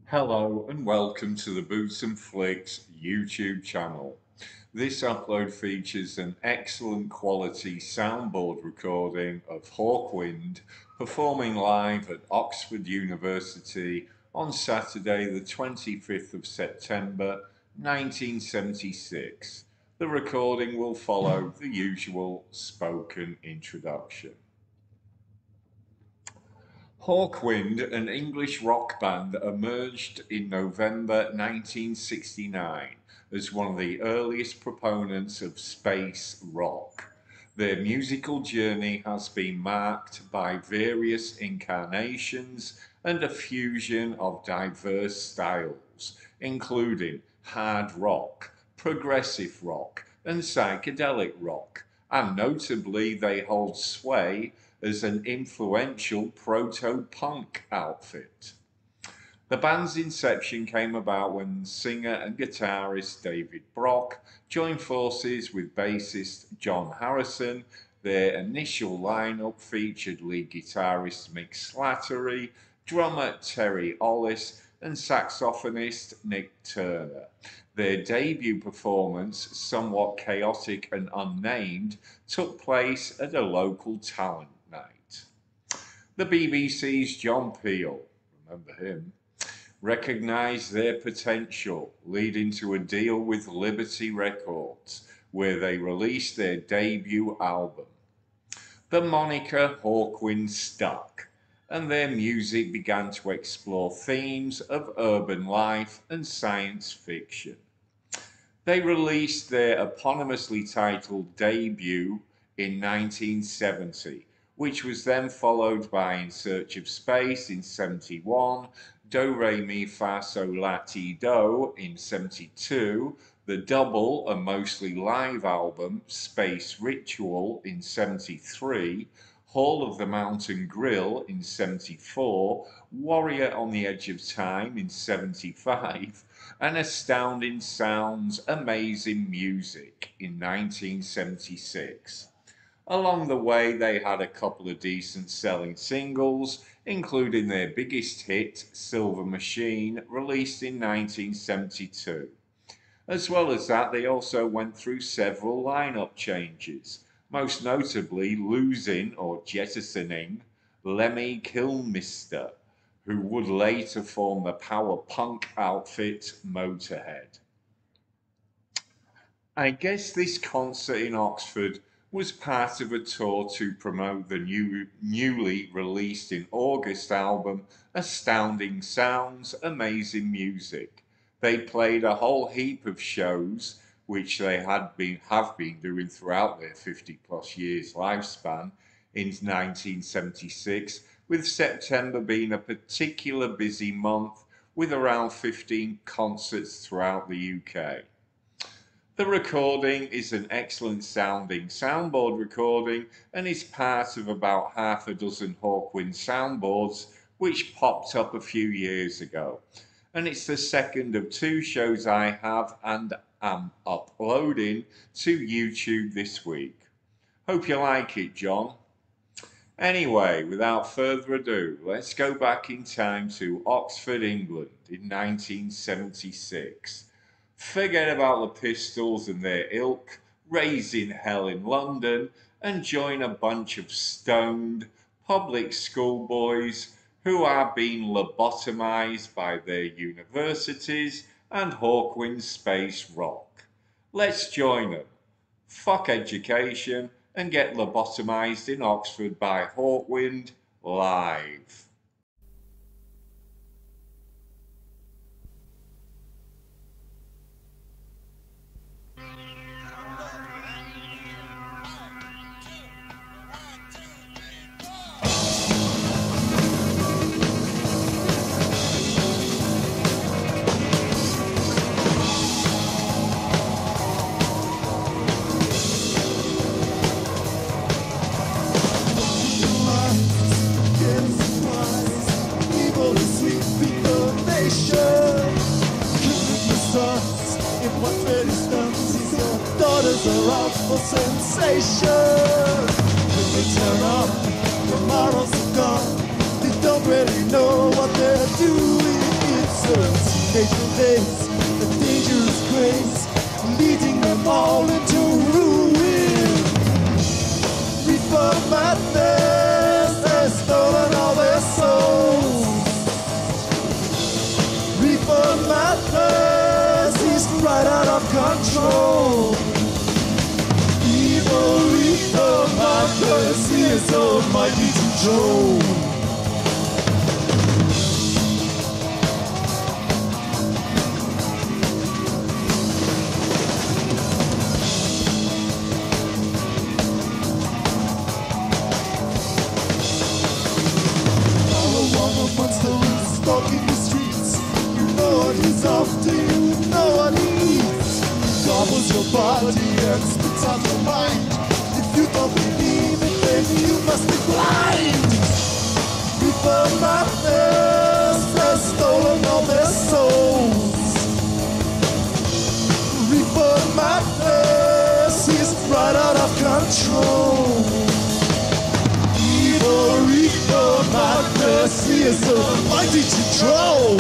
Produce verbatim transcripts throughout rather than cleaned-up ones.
Hello and welcome to the Boots and Flicks YouTube channel. This upload features an excellent quality soundboard recording of Hawkwind performing live at Oxford University on Saturday the twenty-fifth of September nineteen seventy-six. The recording will follow the usual spoken introduction. Hawkwind, an English rock band, emerged in November nineteen sixty-nine as one of the earliest proponents of space rock. Their musical journey has been marked by various incarnations and a fusion of diverse styles, including hard rock, progressive rock, and psychedelic rock, and notably they hold sway as an influential proto-punk outfit. The band's inception came about when singer and guitarist David Brock joined forces with bassist John Harrison. Their initial lineup featured lead guitarist Mick Slattery, drummer Terry Ollis, and saxophonist Nik Turner. Their debut performance, somewhat chaotic and unnamed, took place at a local talent night. The B B C's John Peel, remember him, recognised their potential, leading to a deal with Liberty Records, where they released their debut album. The moniker Hawkwind stuck, and their music began to explore themes of urban life and science fiction. They released their eponymously titled debut in nineteen seventy, which was then followed by In Search of Space in seventy-one, Do Re Mi Fa Sol La Ti Do in seventy-two, the double and mostly live album Space Ritual in seventy-three, Hall of the Mountain Grill in seventy-four, Warrior on the Edge of Time in seventy-five, and Astounding Sounds, Amazing Music in nineteen seventy-six. Along the way, they had a couple of decent selling singles, including their biggest hit, Silver Machine, released in nineteen seventy-two. As well as that, they also went through several lineup changes, most notably losing or jettisoning Lemmy Kilmister, who would later form the power punk outfit Motorhead. I guess this concert in Oxford was part of a tour to promote the new, newly released in August album Astounding Sounds, Amazing Music. They played a whole heap of shows, which they had been have been doing throughout their fifty plus years lifespan in nineteen seventy-six, with September being a particular busy month with around fifteen concerts throughout the U K. The recording is an excellent sounding soundboard recording and is part of about half a dozen Hawkwind soundboards which popped up a few years ago. And it's the second of two shows I have and am uploading to YouTube this week. Hope you like it, John. Anyway, without further ado, let's go back in time to Oxford, England in nineteen seventy-six. Forget about the Pistols and their ilk, raising hell in London, and join a bunch of stoned public school boys who are being lobotomized by their universities and Hawkwind space rock. Let's join them. Fuck education and get lobotomized in Oxford by Hawkwind live. Are out for sensation. When they turn up, the morals are gone. They don't really know what they're doing. It's a nature lays a dangerous grace, leading them all into ruin. Reefer Madness has stolen all their souls. Reefer Madness is right out of control. Evil Reefer Madness is almighty control. Stalking the streets, you know what he's after, you know what he needs. Gobbles your body and spits out your mind. If you don't believe it, then you must be blind. Reefer Madness has stolen all their souls. Reefer Madness is right out of control. Evil Reefer Madness is almighty control.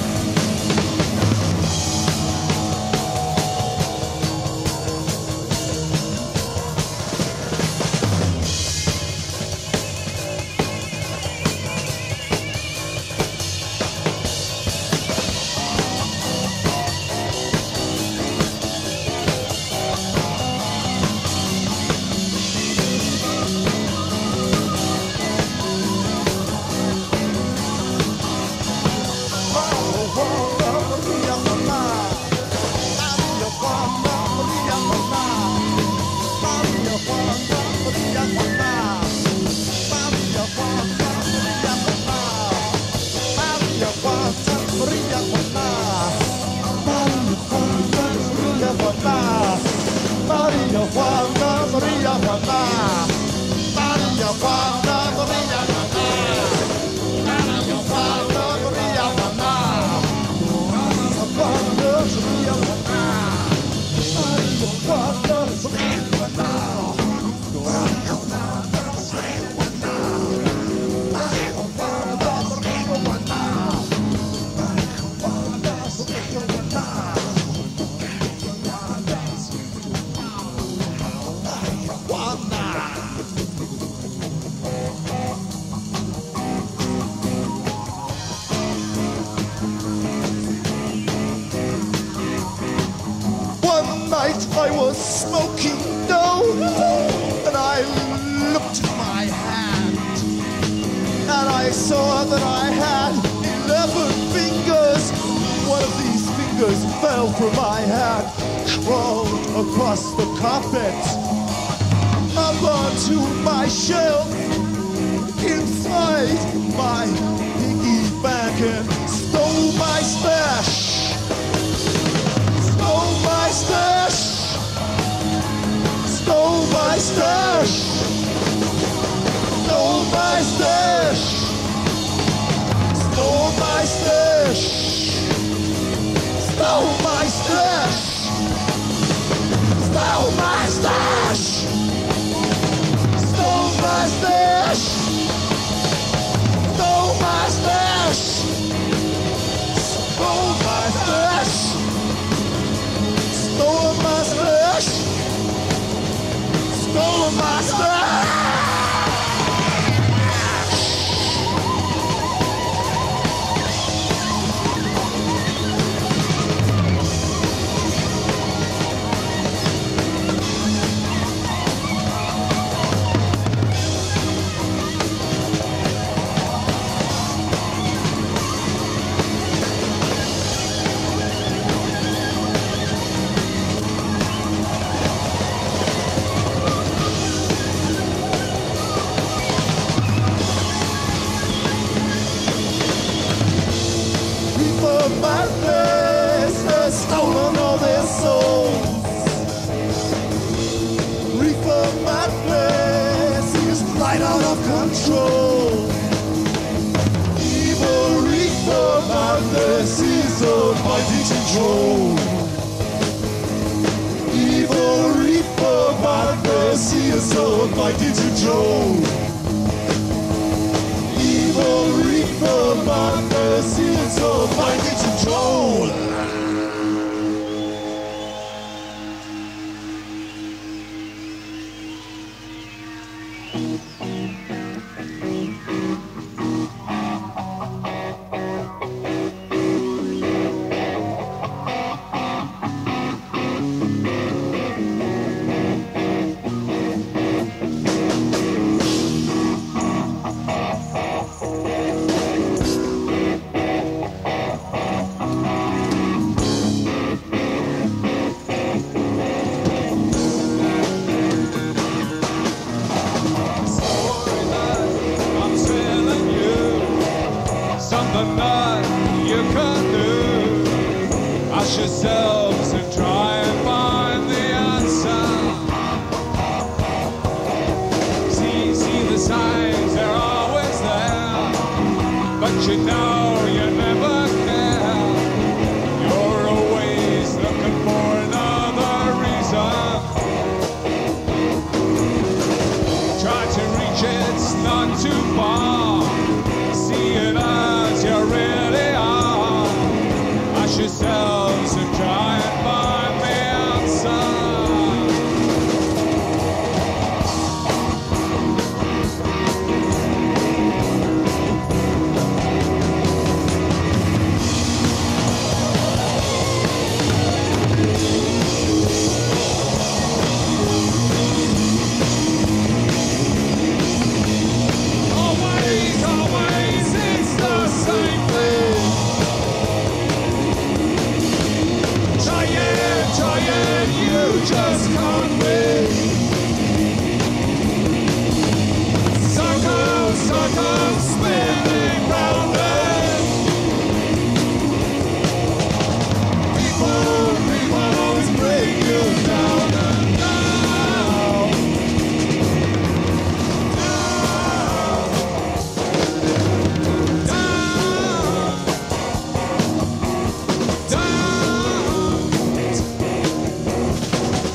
I was smoking dope, and I looked at my hand, and I saw that I had eleven fingers. One of these fingers fell from my hand, crawled across the carpet, up onto my shelf, inside my piggy bank, and stole my stash. Stole my stash. Stole my stash. Stole my stash. Stole my stash. Stole my stash. Stole my stash. Stole my stash. Stole my stash. Stole my stash. Stole my stash. Stole my stash. Madness has stolen all their souls. Reefer Madness is right out of control. Evil Reefer Madness is almighty control. Evil Reefer Madness is almighty control. Evil Reefer Madness is almighty control. but nothing you can do. Ask yourselves and try and find the answer. See, see the signs, they're always there, but you know you never care. You're always looking for another reason. Try to reach it, it's not too far. See it as you really are. Ask yourselves and try and find the answer. Always, always, it's the same thing. Try it, try it, you just can't win. Circle, circle, spinning round it. People, people always bring you down and down. Down, down,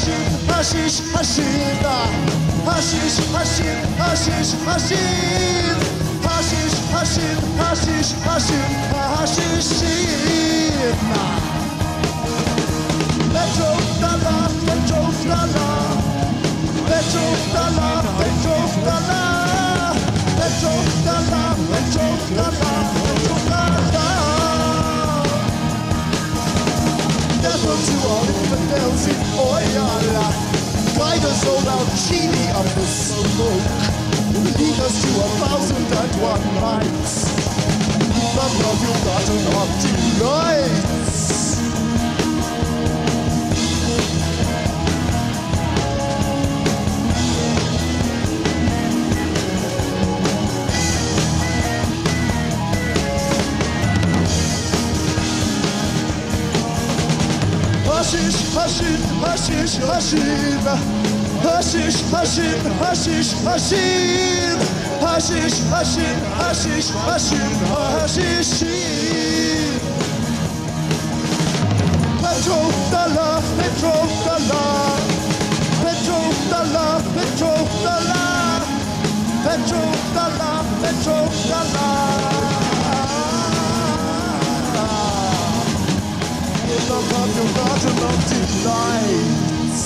hashin, hashish, hashina. Hashish, hashin, hashish, hashin. Hashish, hashin, hashish, hashin, hashishina. Petro dollar, petro dollar. Petro dollar, petro dollar. Petro dollar, petro dollar, petro dollar. Devil to all infidels in oil. Guide us all out genie of the smoke. Lead us to a thousand and one nights. The love you gotten of delights. Hashish, hashin, hashish, hashin. Hashish, hashin, hashish, hashin. Hashish, hashin, hashish, hashin, hashishin. Petro dollar, petro dollar. Petro dollar, petro dollar. Petro dollar, petro dollar. The love you got enough delights.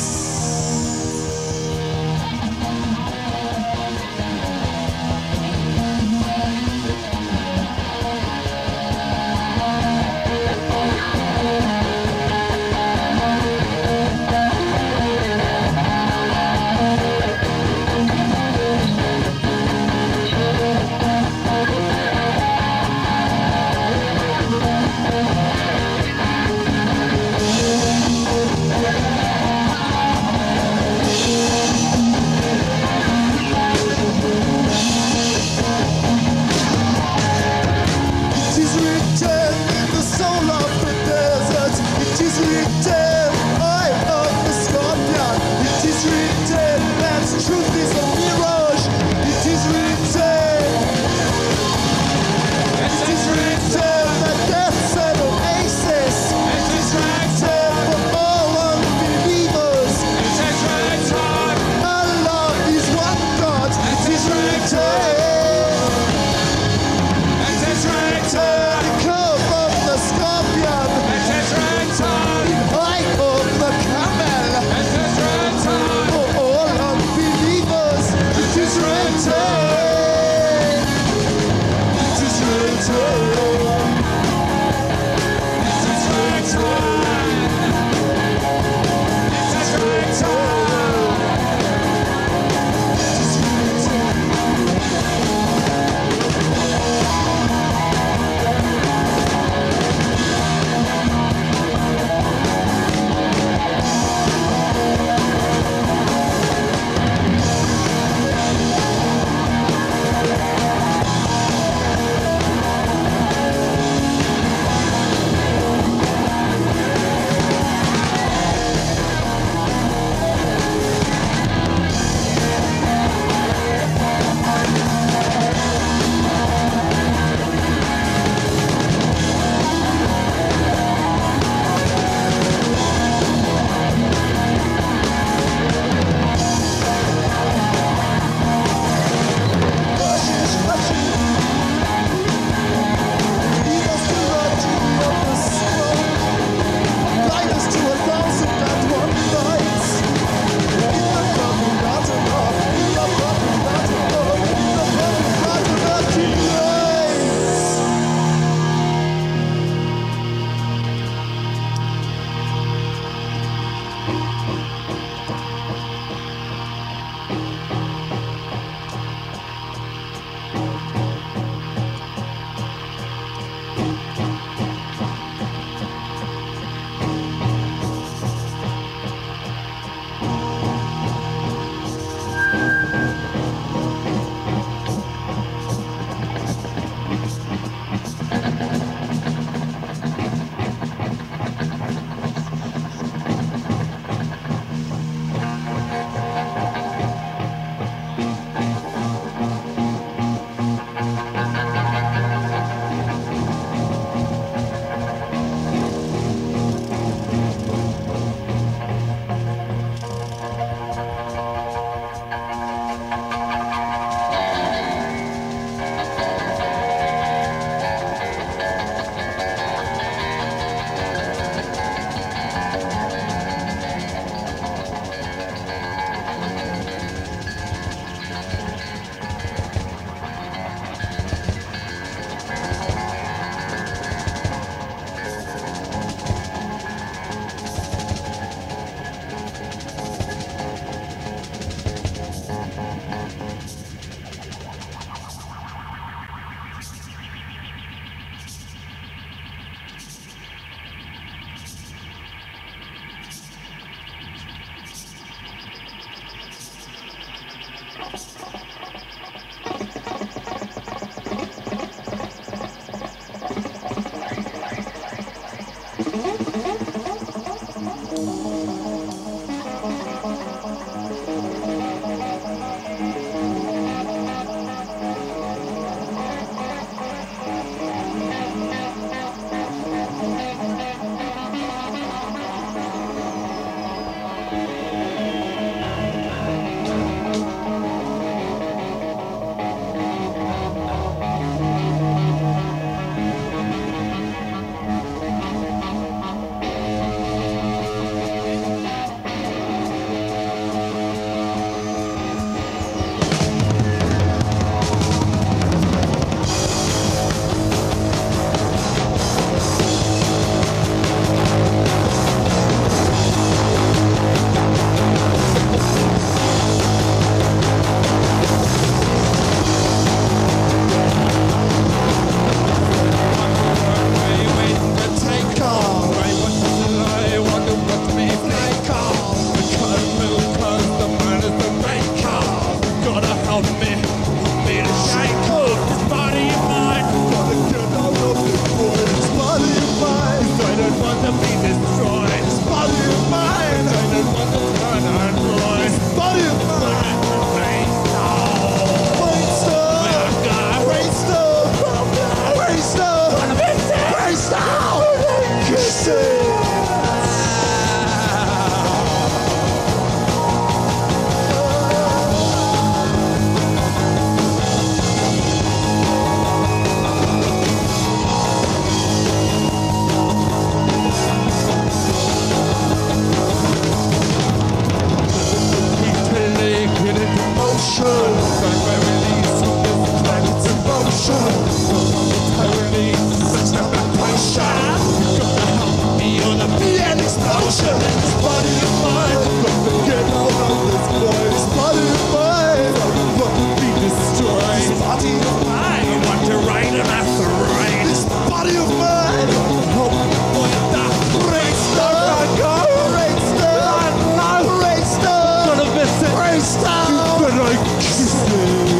This body of mine, got to get out of this boy. This body of mine, what would be destroyed? This body of mine, I want to ride and have to ride. This body of mine, help me boy that Brainstorm, go Brainstorm, no Brainstorm, gonna miss it, Brainstorm, you better kiss it.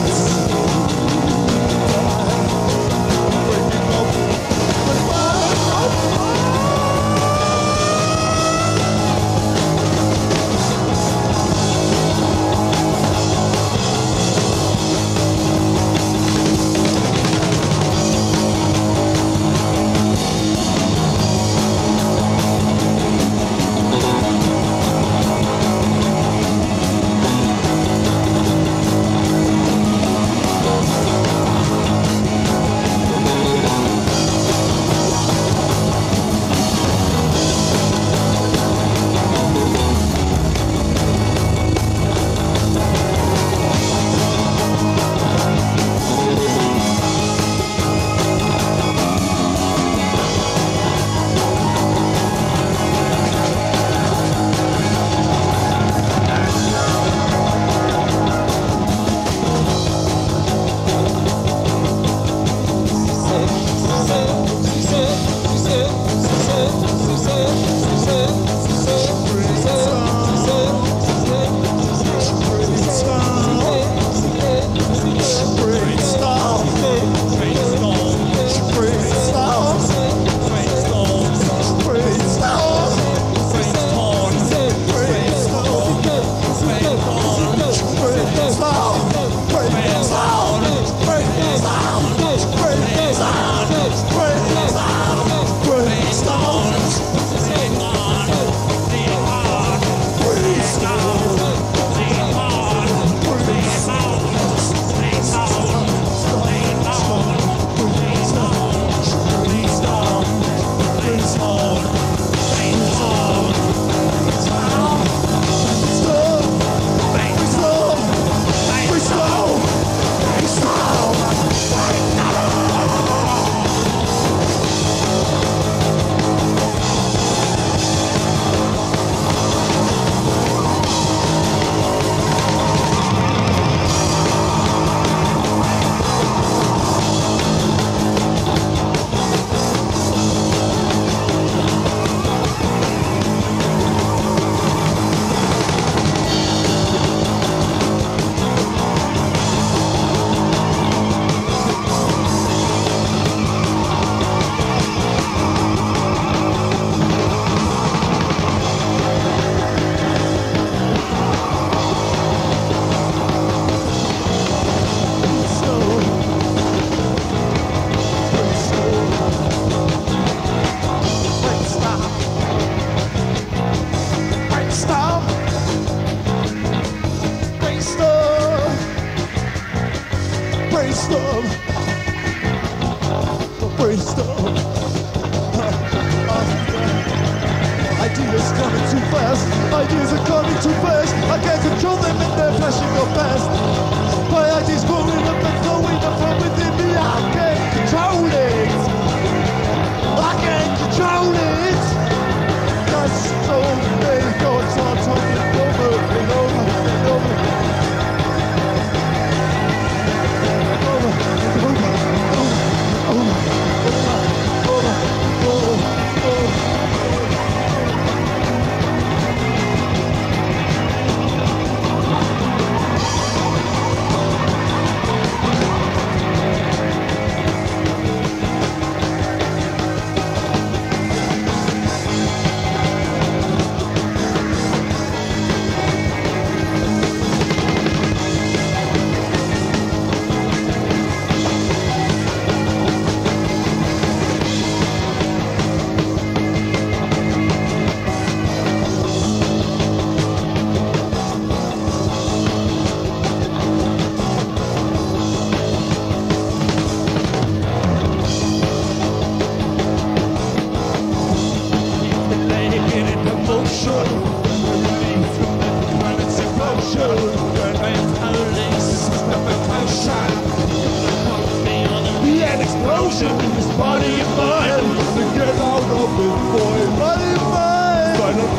Brainstorm, Brainstorm. Ideas coming too fast, ideas are coming too fast. I can't control them and they're flashing up fast. My ideas growing up and flowing up from within me. I can't control it. I can't control it. That's so many thoughts are talking over and over and over. Body of mine, to get out of it, boy. Body of mine, find a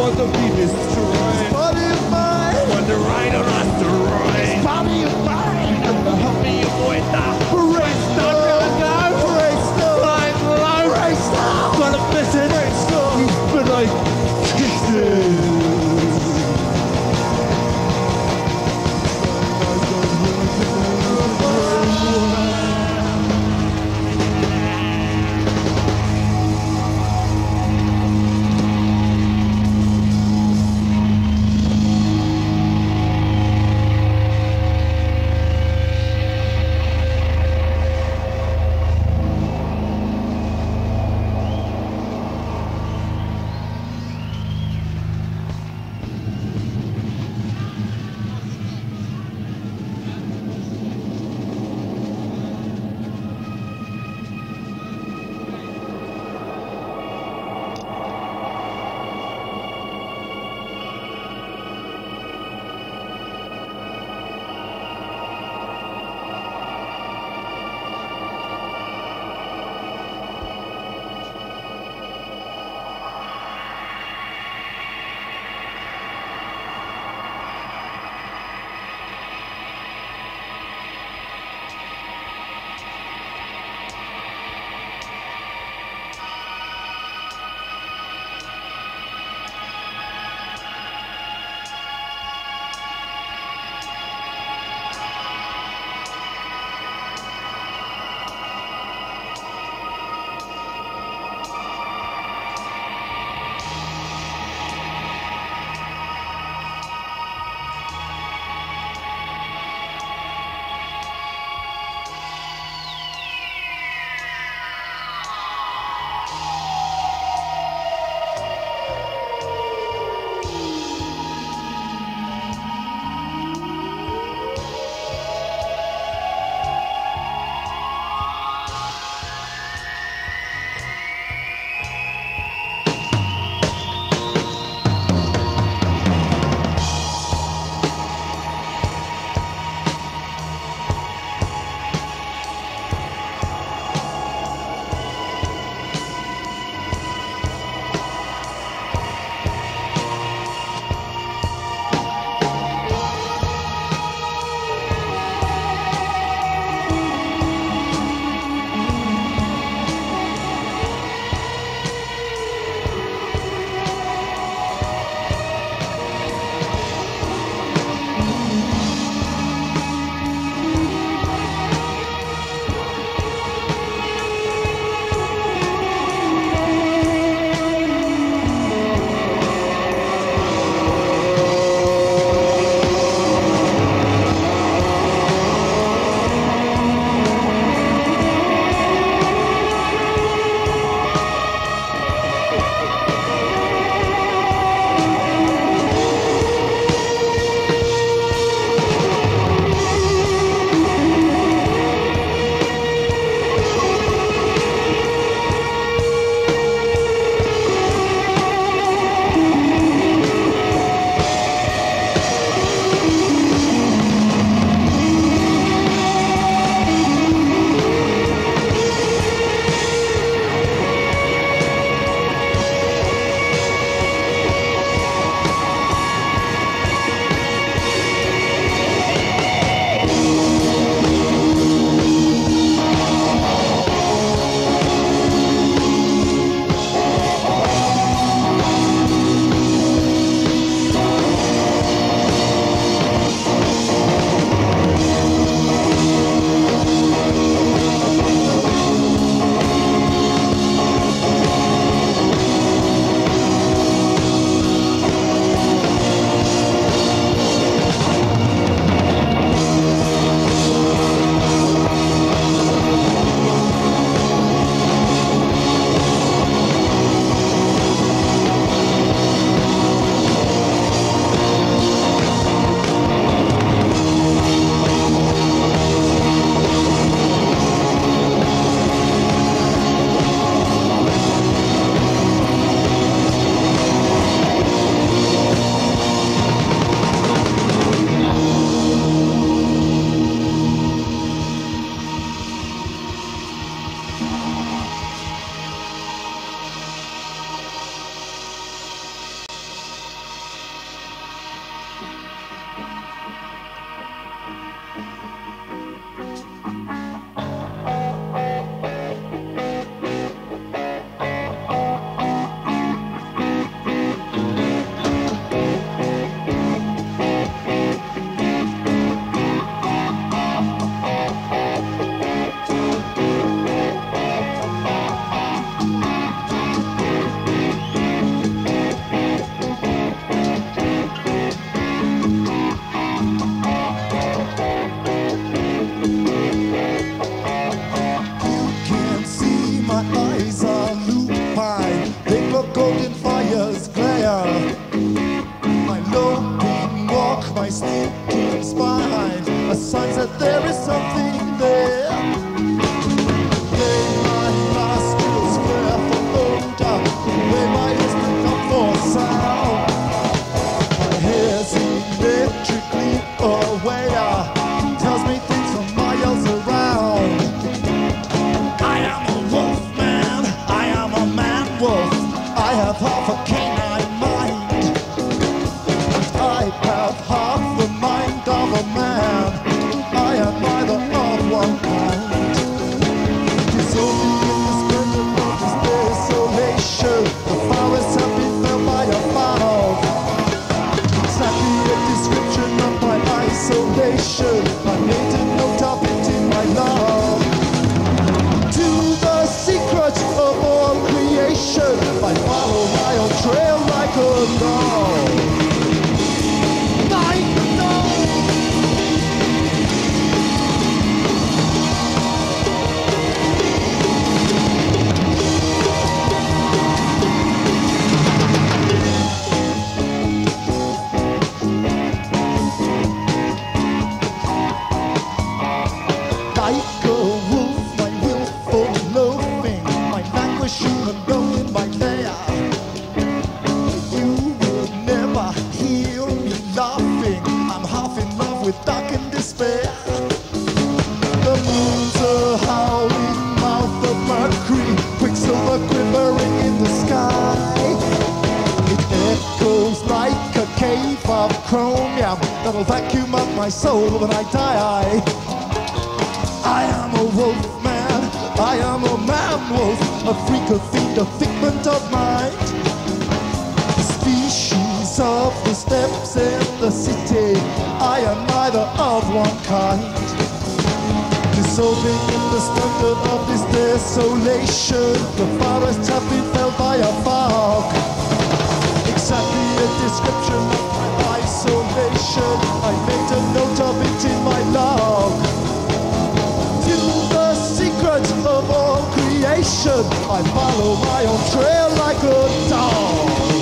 chromium that'll vacuum up my soul when I die. I, I am a wolf man, I am a man wolf, a freak, a fiend, a figment of mind. The species of the steppes in the city, I am neither of one kind. Dissolving in the splendor of this desolation, the forests have been felled by a fog. Exactly a description of my isolation, I made a note of it in my log. To the secret of all creation, I follow my own trail like a dog.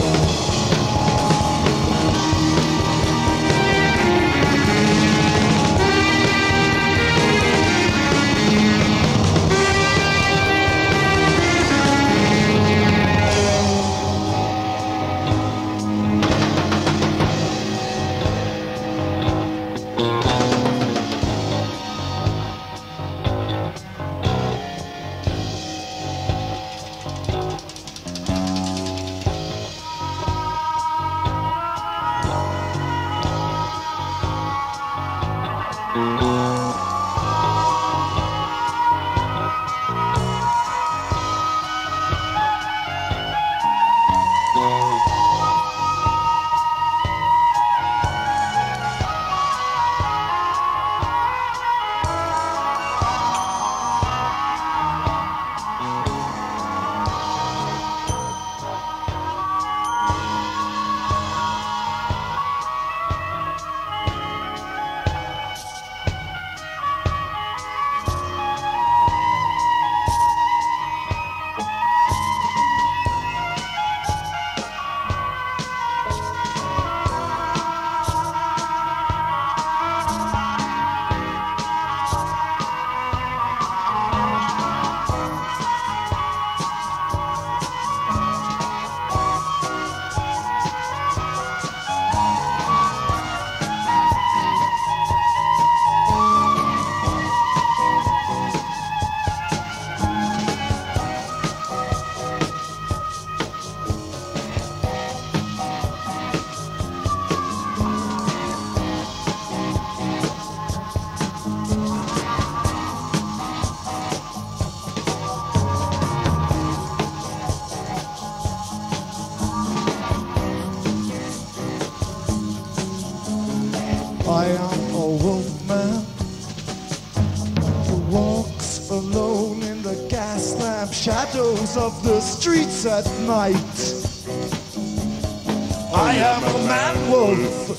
Shadows of the streets at night. I am a man wolf,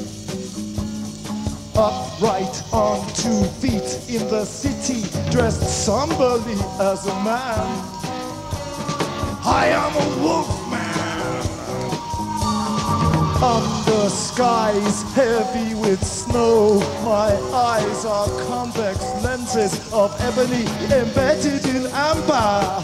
upright on two feet in the city, dressed somberly as a man. I am a wolf man, under skies heavy with snow. My eyes are convex lenses of ebony embedded in amber.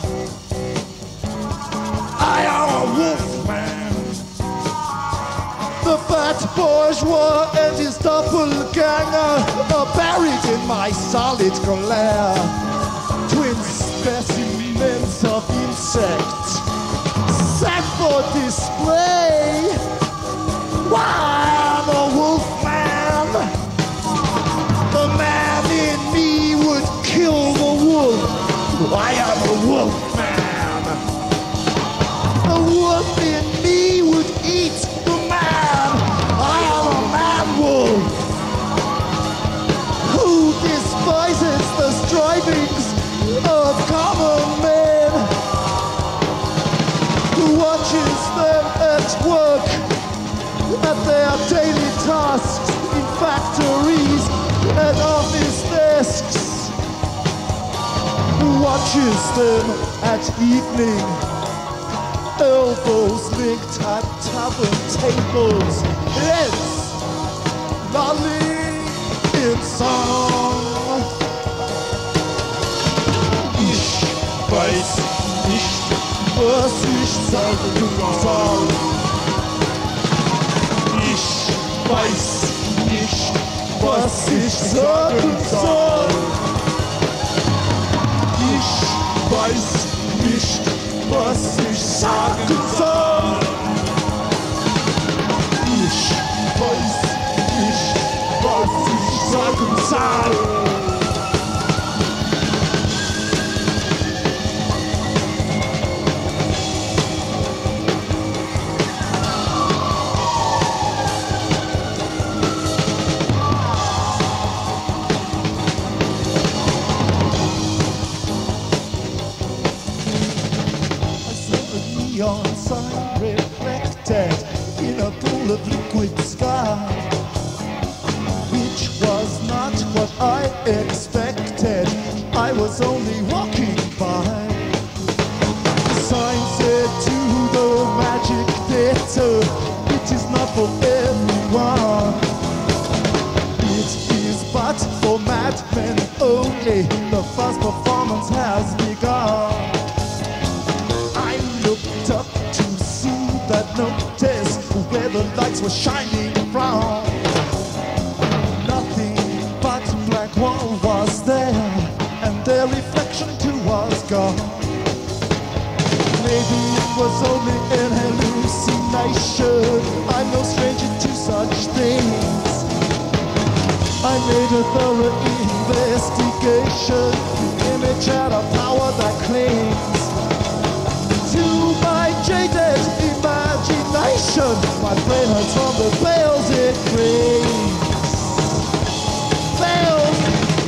I am a wolf man. The fat bourgeois and his doppelganger are buried in my solid glare. Twin specimens of insects set for display. Why, I'm a wolf man. The man in me would kill the wolf. I am a wolf man. The wolf in me would eat the man. I am a man wolf who despises the strivings of common men, who watches them at work at their daily tasks in factories and office desks, who watches them at evening, elbows linked at tavern tables, heads lolling in song. Ich weiß nicht, was ich sagen soll. Ich weiß nicht, was ich sagen soll. Ich weiß nicht, was ich sagen soll. Ich son. Neon sign reflected in a pool of liquid sky, which was not what I expected. I was only walking by. The sign said to the magic theatre, it is not for everyone. It is but for madmen only. The first performance has begun. Up to see that notice where the lights were shining from. Nothing but black wall was there, and their reflection too was gone. Maybe it was only an hallucination. I'm no stranger to such things. I made a thorough investigation. The image had a power that clings to my jaded imagination. My brain hurts from the veils it brings. Veils it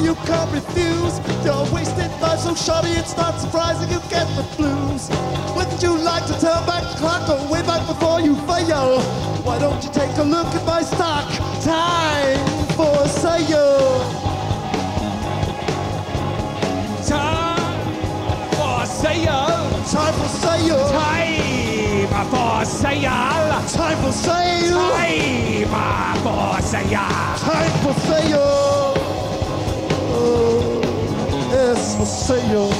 you can't refuse. Your wasted life so shoddy, it's not surprising you get the blues. Wouldn't you like to turn back the clock or way back before you fail? Why don't you take a look at my stock? Time for sale. Time for sale. Time for sale. Time for sale. Time for sale. Time for sale. Time for sale. Oh, it's for sale.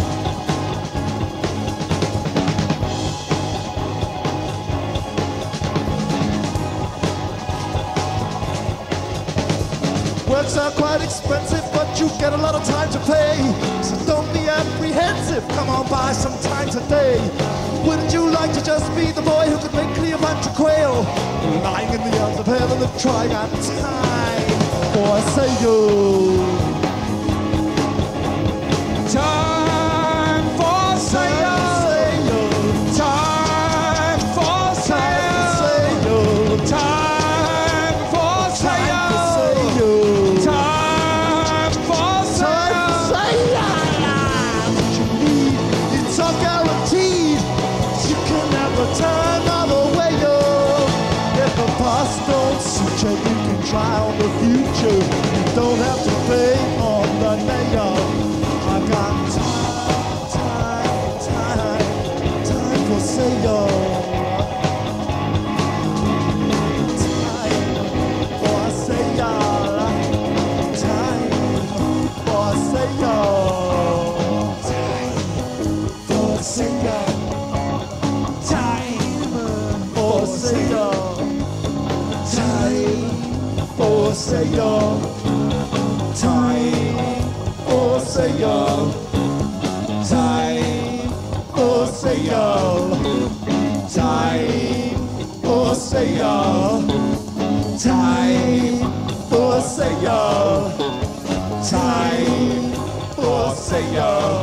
Works are quite expensive, but you get a lot of time to pay. So don't be apprehensive, come on, buy some time today. Wouldn't you like to just be the boy who could make Cleopatra quail? Lying in the arms of heaven and trying out time for sale. Time for sale. Time for sale. Time for sale. Time for sale. What you need, it's all guaranteed. You can never turn other way. If the past don't suit you, you can try on the future. You don't have to pay on the nail. I got time, time, time, time for sale. Time for sale. Time for sale. Time for sale. Time for sale. Time for sale. Time for sale. Time for sale. Time for sale. Time for sale. Time for sale.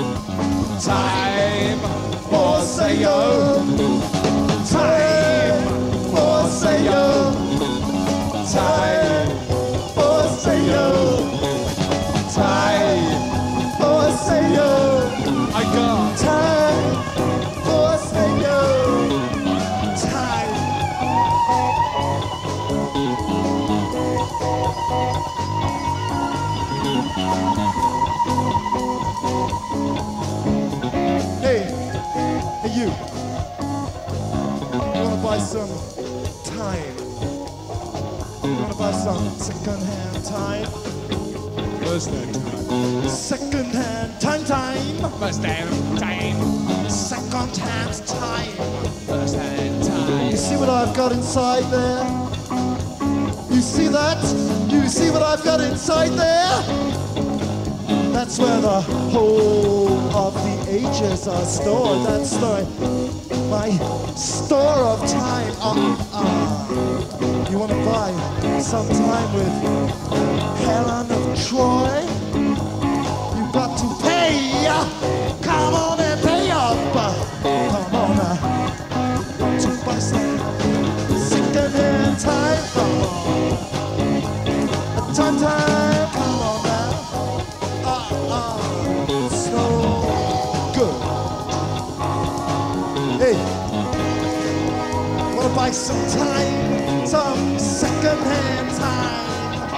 Time for sale. Time for sale. Time for sale. Time for sale. I got Time for sale. Time. Hey, hey you. You wanna buy some time? You wanna buy some second-hand time? first hand time. Second-hand time time. First hand time. Second-hand time. First hand time. You see what I've got inside there? You see that? You see what I've got inside there? That's where the whole of the ages are stored. That's the, my store of time. Uh, uh, you want to buy some time with Helen of Troy? You got to pay. Come on and pay up. Come on uh, to buy some second-hand time. Time, time. Come on now. Uh, uh, so good. Hey, wanna buy some time? Some second-hand time.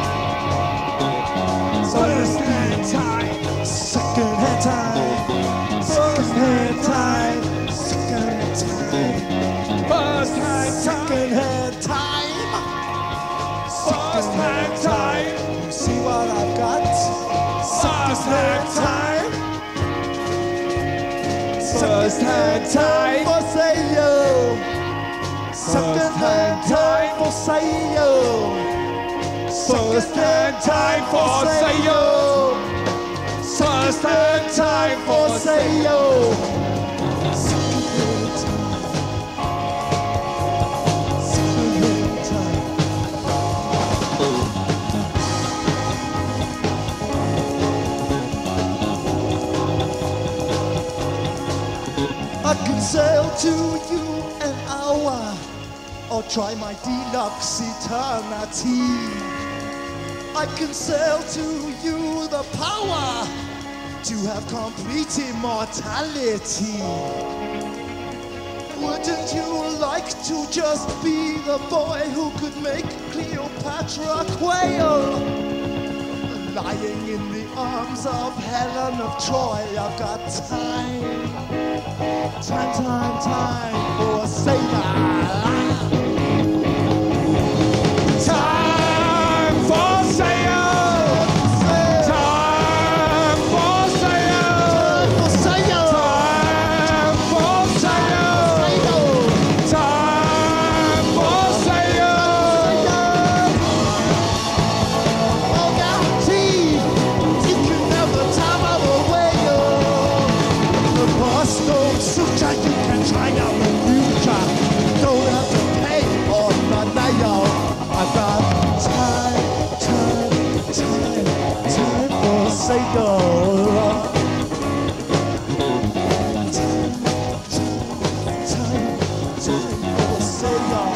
First-hand time. Second-hand time. First-hand time. Second-hand time. First-hand Second-hand time. Second-hand time. You see what I've got? Second-hand time. Second-hand time for sale. Second-hand time for sale. First-hand time for sale. First-hand time for sale. Second-hand time. Second-hand time. I can sail to you an hour, or try my deluxe eternity. I can sell to you the power to have complete immortality. Wouldn't you like to just be the boy who could make Cleopatra quail? Lying in the arms of Helen of Troy, I've got time, time, time, time for a sailor. Time for sale! Time for sale! For sail. Time for sale! Time for sale! All guaranteed, you can have the time of a whale. The bus don't suit ya, you can try out the future. Don't have to pay or not now. I've got time, time, time, time for sail. Time, time, time, time for sail.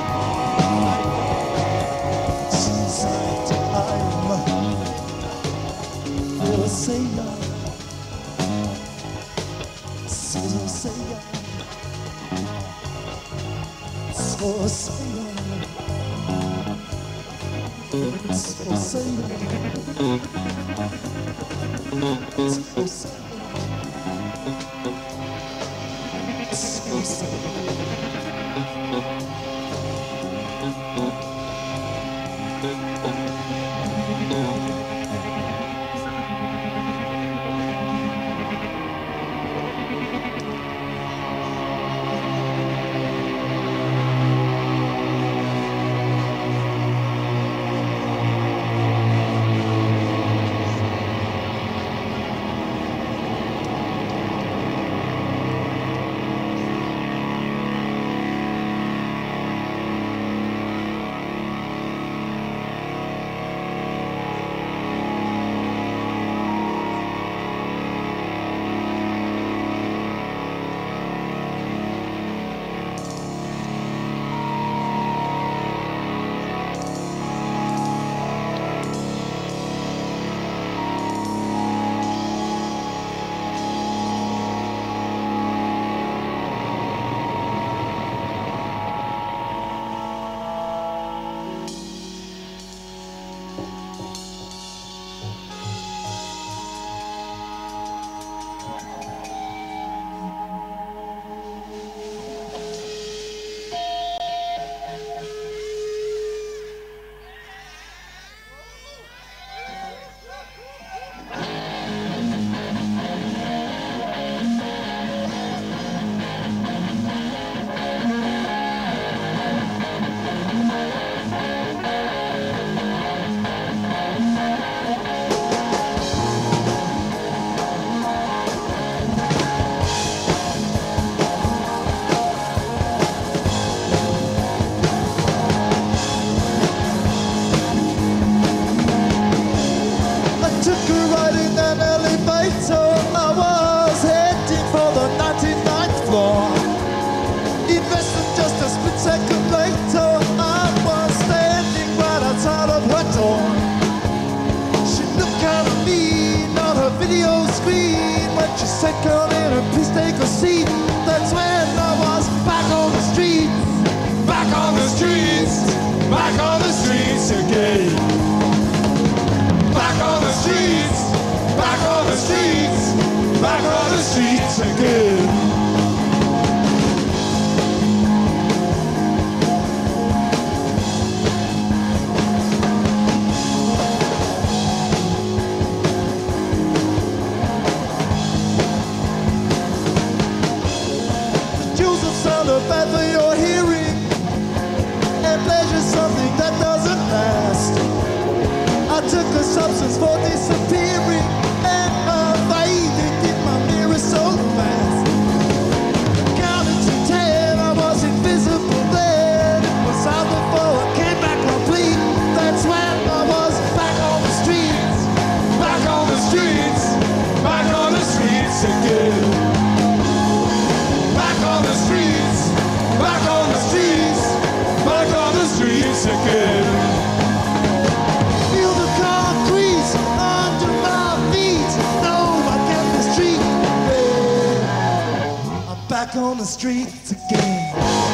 Seaside time for sail. Sail, sail. For sail. For sail. For sail. For sail. Substance for disappearing and evading in my mirror so fast. Counting to ten, I was invisible then. It was out before I came back complete. That's when I was back on the streets, back on the streets, back on the streets again. Back on the streets, back on the streets, back on the streets again. Feel the back on the streets again.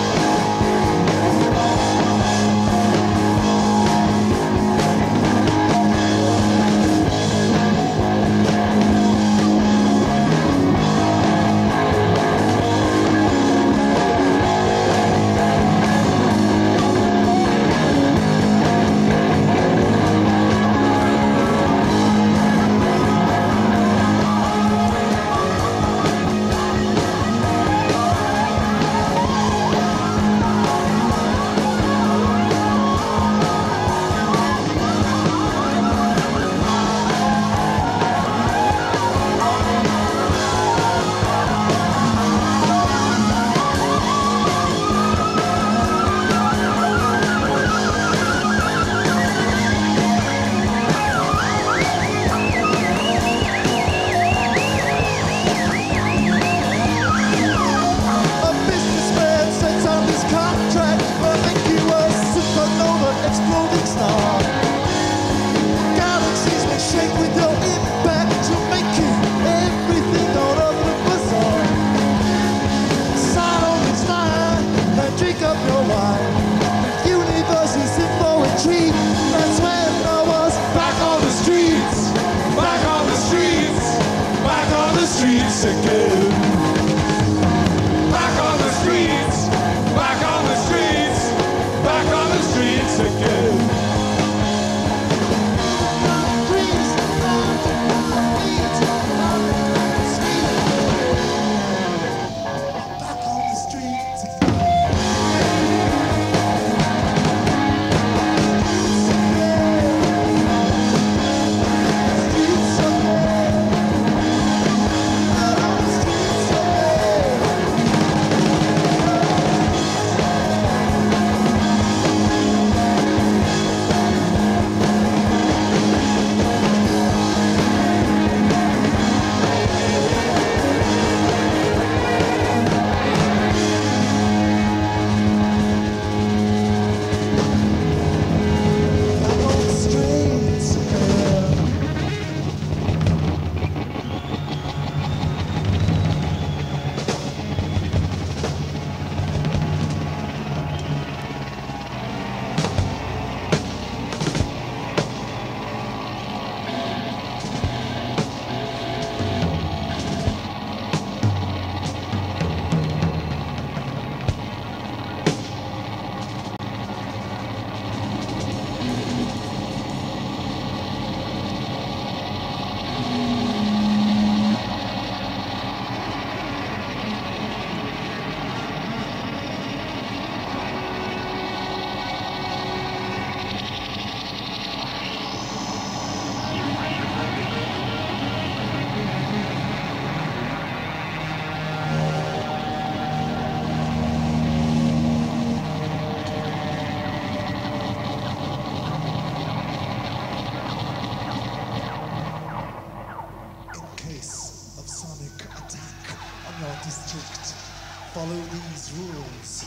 Follow these rules.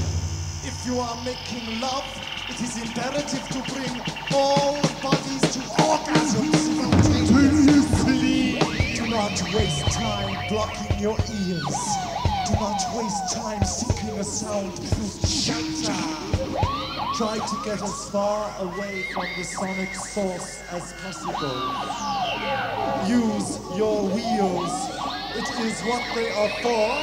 If you are making love, it is imperative to bring all bodies to orgasm simultaneously. Do not waste time blocking your ears. Do not waste time seeking a soundproof shelter. Try to get as far away from the sonic source as possible. Use your wheels. It is what they are for.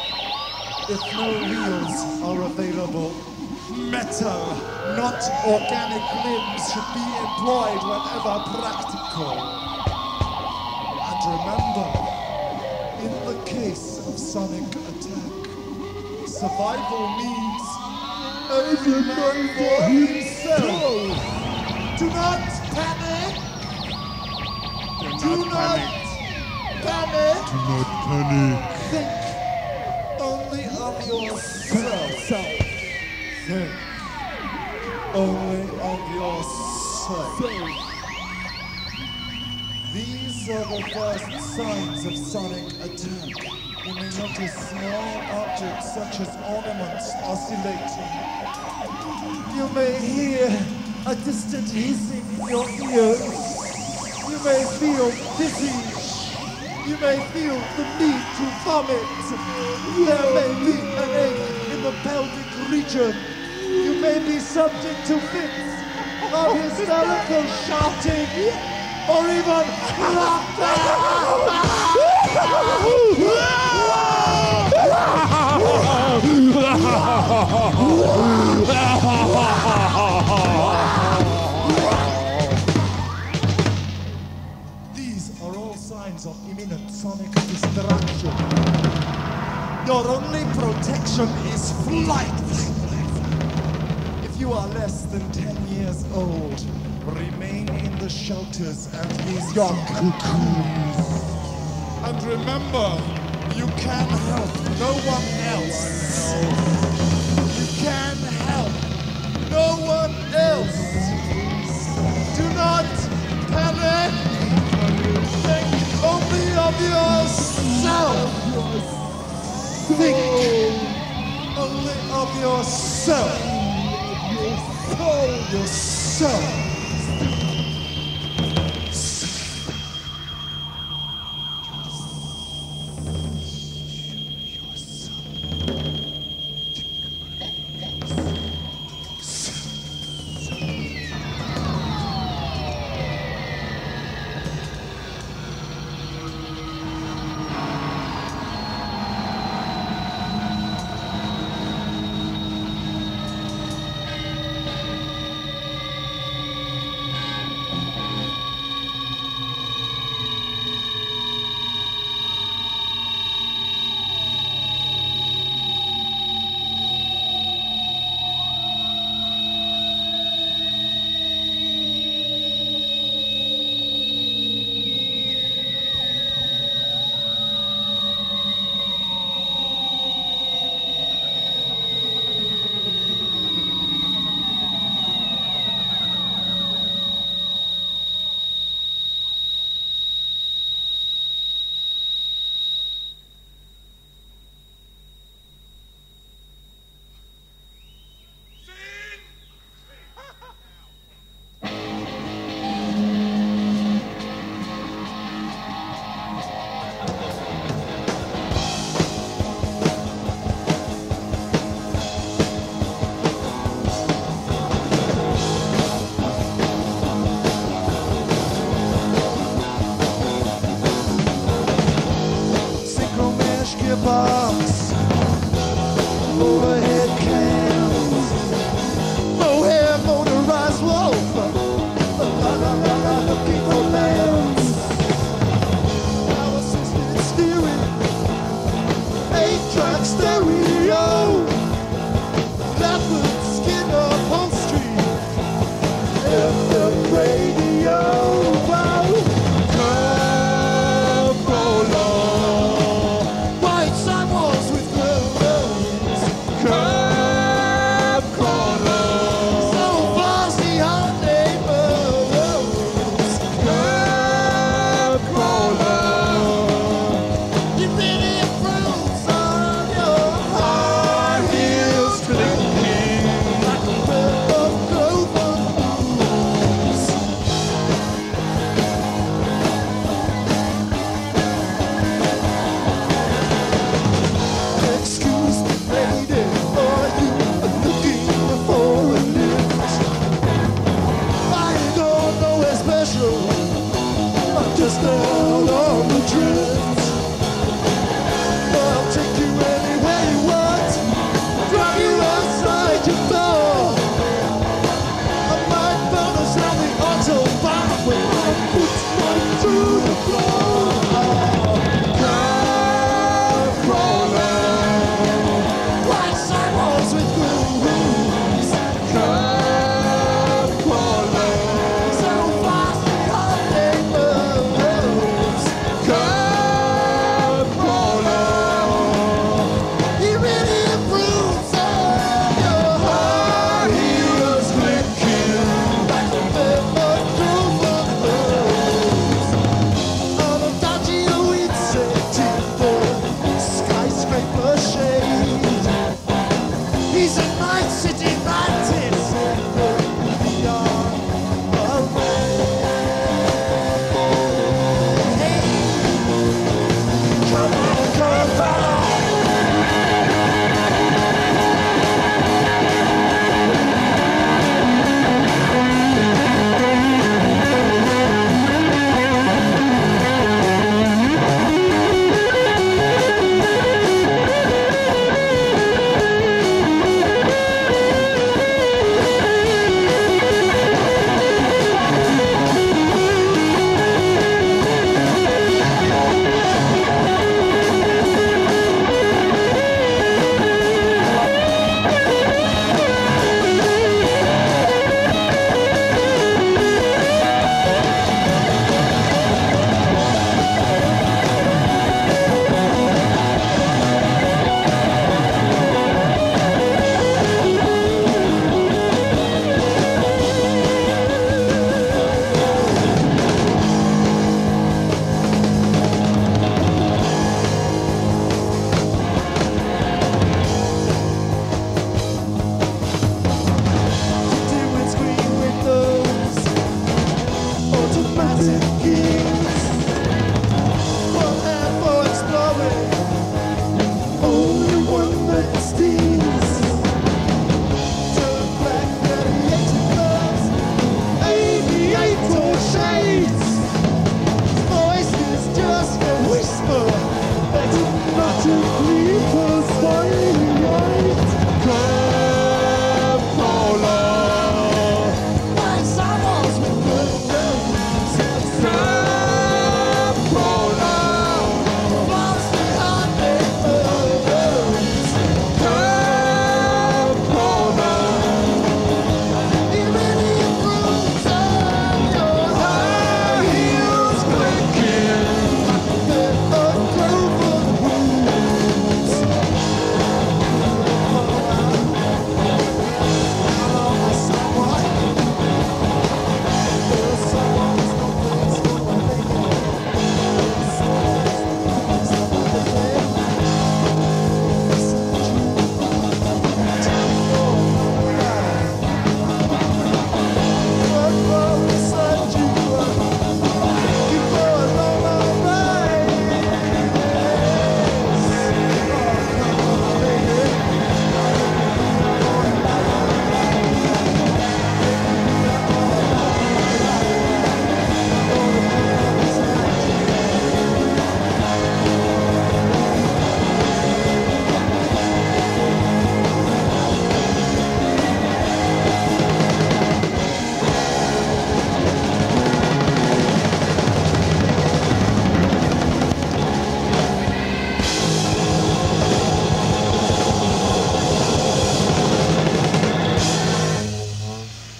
If no wheels are available, metal, not organic limbs should be employed whenever practical. And remember, in the case of sonic attack, survival means every man for himself. Do not panic. Do not panic. Do not panic. Think only of yourself. Think only of yourself. These are the first signs of sonic attack. You may notice small objects such as ornaments oscillating. You may hear a distant hissing in your ears. You may feel dizzy. You may feel the need to vomit. There may be an ache in the pelvic region. You may be subject to fits of hysterical shouting or even These are all signs of imminent sonic destruction. Your only protection is flight. If you are less than ten years old, remain in the shelters and these young cocoons. And remember, you can help no one else. You can help no one else. Do not panic. Think only of yourself. Think only of yourself. Yourself.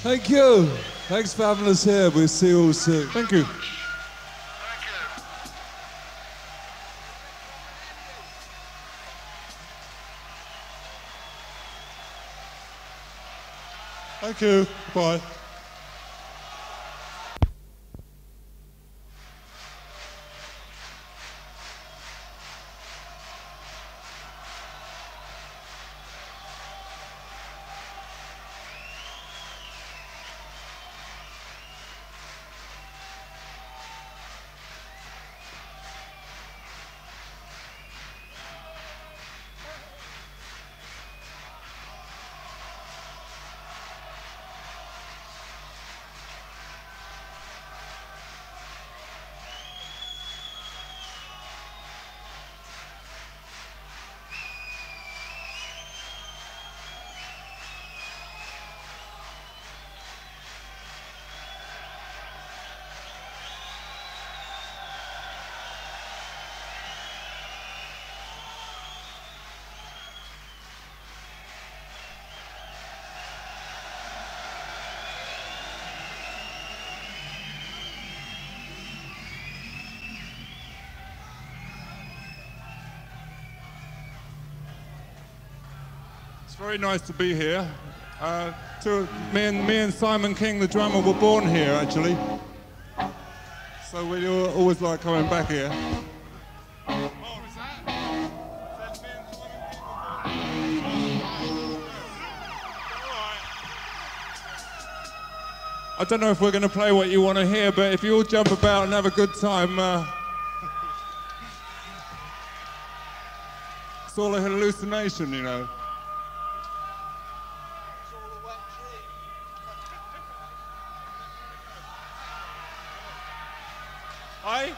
Thank you. Thanks for having us here. We'll see you all soon. Thank you. Thank you. Bye. It's very nice to be here. Uh, to, me, and, me and Simon King, the drummer, were born here, actually. So we always like coming back here. Oh, is that? Is that me and Simon King were born? I don't know if we're going to play what you want to hear, but if you all jump about and have a good time, uh, it's all a hallucination, you know. Hi.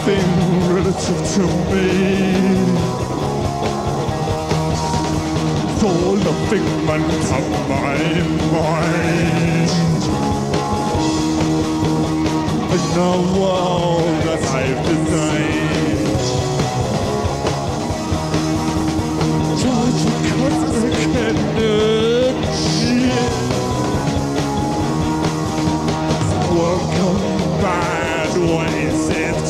nothing relative to me. It's all a figment of my mind. In the world that I've designed, try to cosmic energy. Welcome, bad ways it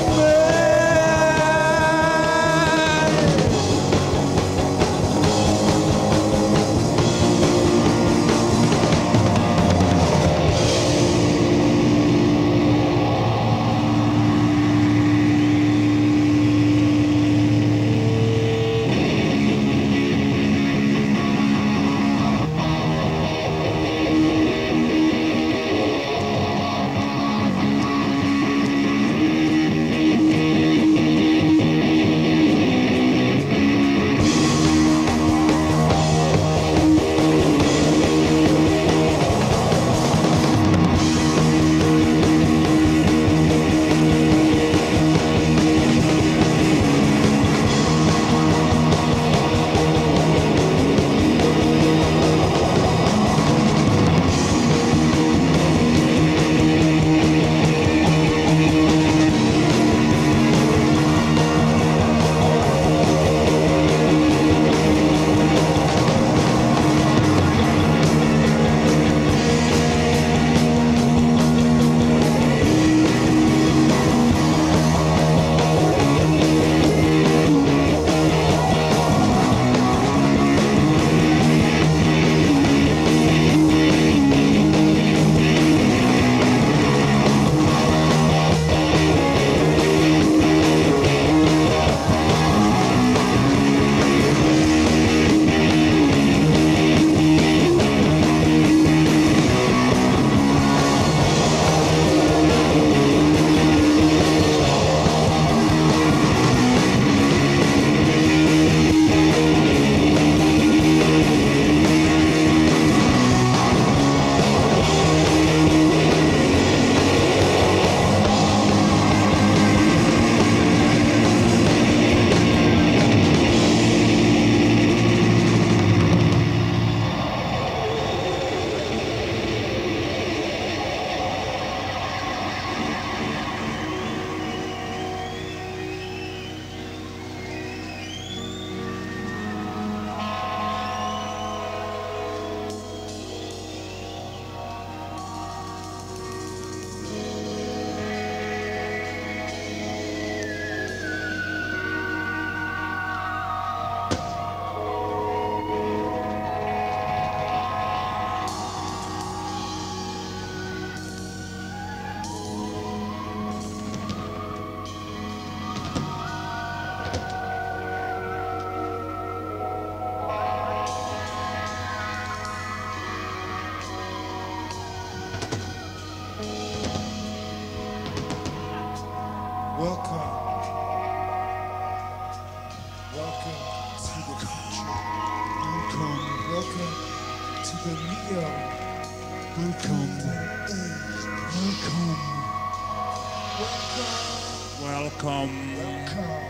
Welcome. Welcome.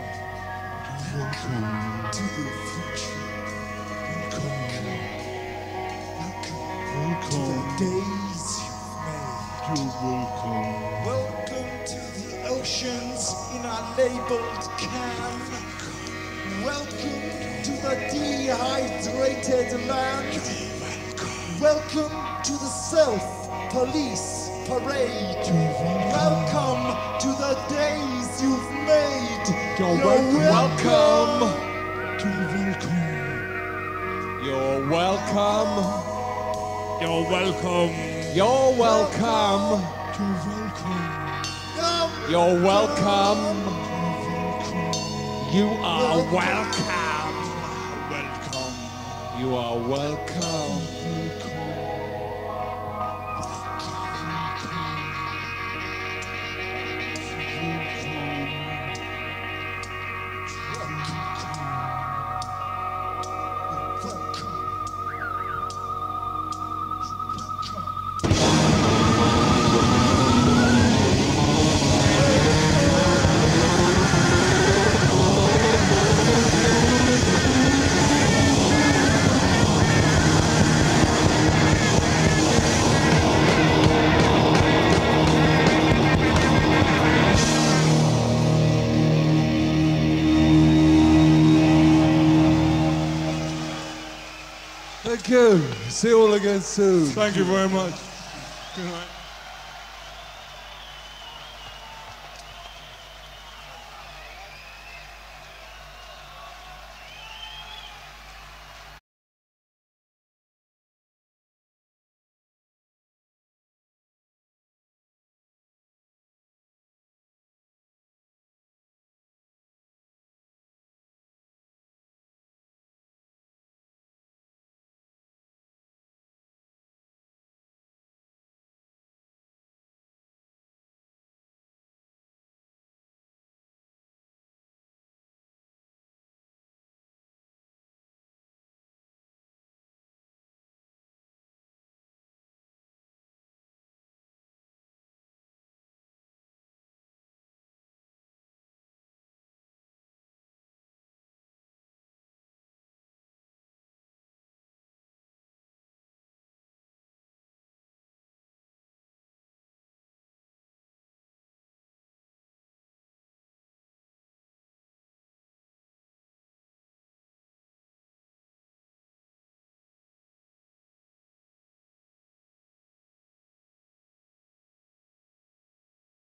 Welcome to the future. Welcome. Welcome. Welcome to the days you've made. You're welcome. Welcome to the oceans in a labeled can. Welcome to the dehydrated land. Welcome to the self-police parade. Welcome to the days you've made. You're, You're welcome. You're welcome. You're welcome. You're welcome. You're welcome. You're welcome. You are Welcome. welcome. Welcome. You are welcome. you. See you all again soon. Thank you very much. Good night.